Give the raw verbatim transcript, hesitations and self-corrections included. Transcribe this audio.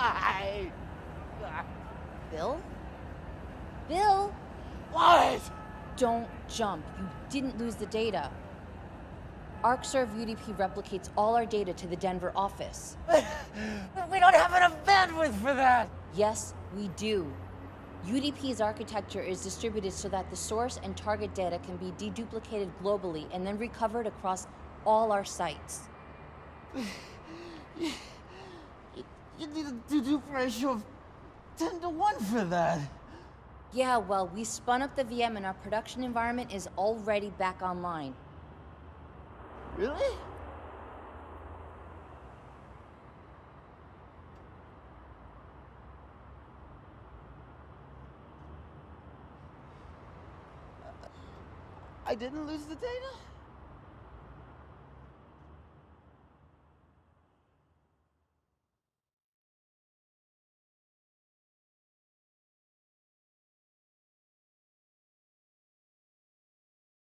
I... Bill? Bill? What? Don't jump. You didn't lose the data. Arcserve U D P replicates all our data to the Denver office. We don't have enough bandwidth for that. Yes, we do. U D P's architecture is distributed so that the source and target data can be deduplicated globally and then recovered across all our sites. You, you need a dedupe ratio of ten to one for that. Yeah, well, we spun up the V M and our production environment is already back online. Really? I didn't lose the data?